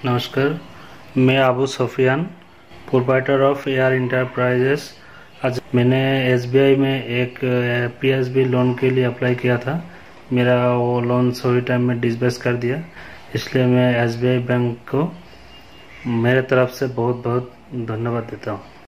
नमस्कार, मैं Abu Sufiyan, proprietor of AR enterprises. आज मैंने एसबीआई में एक पीएसबी लोन के लिए अप्लाई किया था। मेरा वो लोन सही टाइम में डिसबर्स कर दिया, इसलिए मैं एसबीआई बैंक को मेरे तरफ से बहुत बहुत धन्यवाद देता हूँ।